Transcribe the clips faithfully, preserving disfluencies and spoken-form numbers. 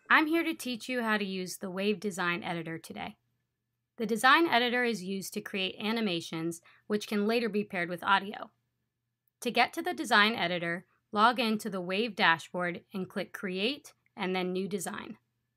I'm here to teach you how to use the Wavve Design Editor today. The Design Editor is used to create animations which can later be paired with audio. To get to the Design Editor, log in to the Wavve dashboard and click Create and then New Design.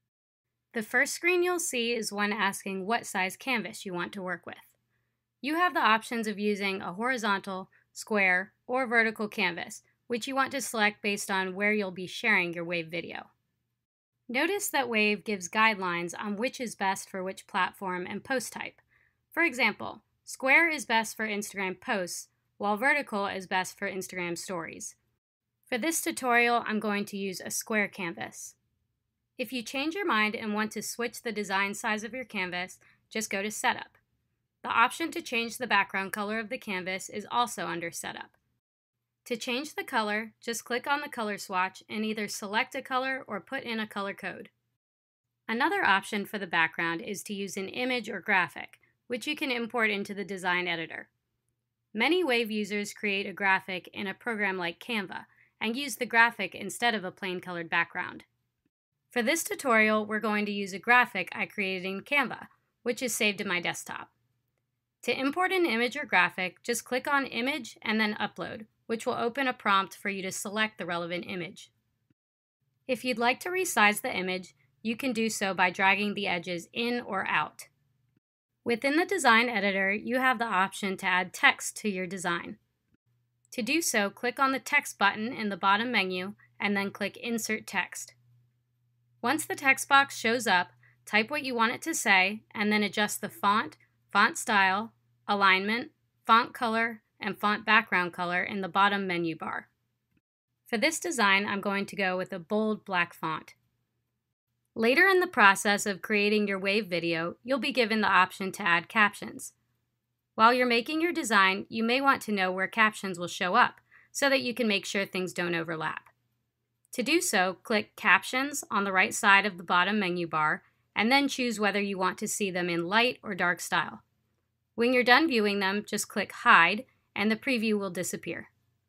The first screen you'll see is one asking what size canvas you want to work with. You have the options of using a horizontal, square, or vertical canvas, which you want to select based on where you'll be sharing your Wavve video. Notice that Wavve gives guidelines on which is best for which platform and post type. For example, square is best for Instagram posts, while vertical is best for Instagram stories. For this tutorial, I'm going to use a square canvas. If you change your mind and want to switch the design size of your canvas, just go to Setup. The option to change the background color of the canvas is also under Setup. To change the color, just click on the color swatch and either select a color or put in a color code. Another option for the background is to use an image or graphic, which you can import into the Design Editor. Many Wavve users create a graphic in a program like Canva and use the graphic instead of a plain colored background. For this tutorial, we're going to use a graphic I created in Canva, which is saved in my desktop. To import an image or graphic, just click on Image and then Upload, which will open a prompt for you to select the relevant image. If you'd like to resize the image, you can do so by dragging the edges in or out. Within the Design Editor, you have the option to add text to your design. To do so, click on the Text button in the bottom menu and then click Insert Text. Once the text box shows up, type what you want it to say and then adjust the font, font style, alignment, font color, and font background color in the bottom menu bar. For this design, I'm going to go with a bold black font. Later in the process of creating your Wavve video, you'll be given the option to add captions. While you're making your design, you may want to know where captions will show up so that you can make sure things don't overlap. To do so, click Captions on the right side of the bottom menu bar and then choose whether you want to see them in light or dark style. When you're done viewing them, just click Hide and the preview will disappear.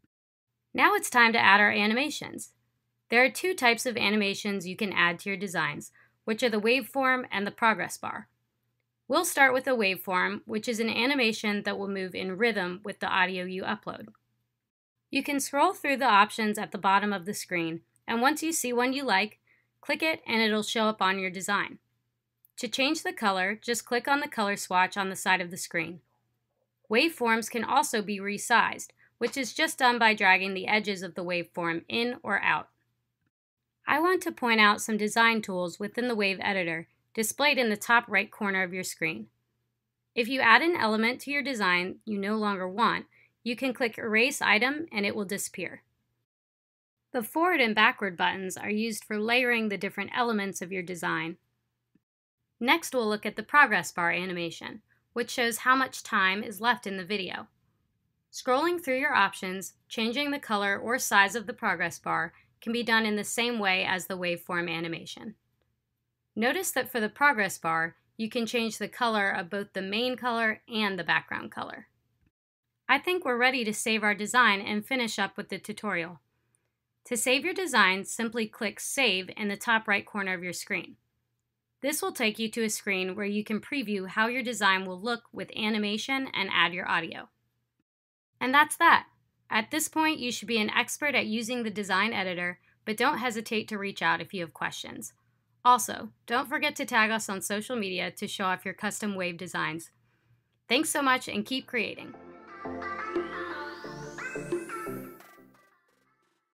Now it's time to add our animations. There are two types of animations you can add to your designs, which are the waveform and the progress bar. We'll start with a waveform, which is an animation that will move in rhythm with the audio you upload. You can scroll through the options at the bottom of the screen, and once you see one you like, click it and it'll show up on your design. To change the color, just click on the color swatch on the side of the screen. Waveforms can also be resized, which is just done by dragging the edges of the waveform in or out. I want to point out some design tools within the Wavve Editor displayed in the top right corner of your screen. If you add an element to your design you no longer want, you can click Erase Item and it will disappear. The forward and backward buttons are used for layering the different elements of your design. Next, we'll look at the progress bar animation, which shows how much time is left in the video. Scrolling through your options, changing the color or size of the progress bar can be done in the same way as the waveform animation. Notice that for the progress bar, you can change the color of both the main color and the background color. I think we're ready to save our design and finish up with the tutorial. To save your design, simply click Save in the top right corner of your screen. This will take you to a screen where you can preview how your design will look with animation and add your audio. And that's that. At this point, you should be an expert at using the Design Editor, but don't hesitate to reach out if you have questions. Also, don't forget to tag us on social media to show off your custom Wavve designs. Thanks so much and keep creating.